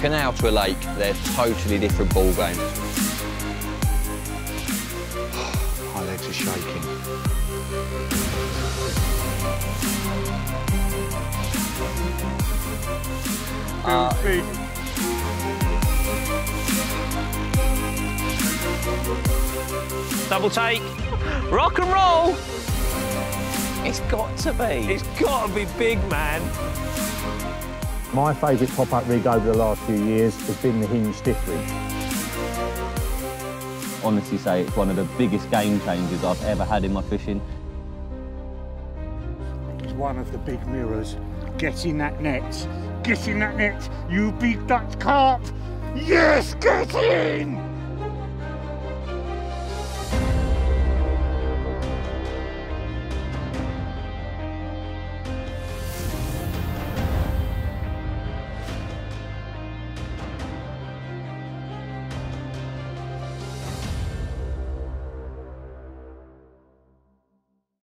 canal to a lake, they're totally different ball games. My legs are shaking. Double take. Rock and roll. It's got to be. It's got to be big, man. My favourite pop-up rig over the last few years has been the Hinge Stiff Rig. Honestly say it's one of the biggest game changers I've ever had in my fishing. It's one of the big mirrors. Get in that net. Get in that net, you big Dutch carp. Yes, get in!